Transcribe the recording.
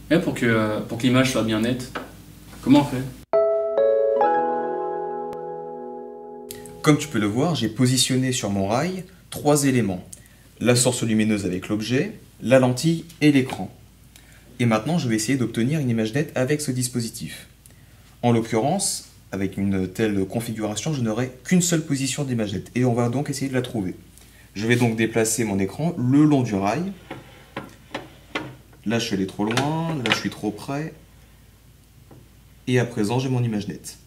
Et pour que l'image soit bien nette, comment on fait? Comme tu peux le voir, j'ai positionné sur mon rail trois éléments. La source lumineuse avec l'objet, la lentille et l'écran. Et maintenant, je vais essayer d'obtenir une image nette avec ce dispositif. En l'occurrence, avec une telle configuration, je n'aurai qu'une seule position d'image nette. Et on va donc essayer de la trouver. Je vais donc déplacer mon écran le long du rail. Là, je suis allé trop loin, là, je suis trop près. Et à présent, j'ai mon image nette.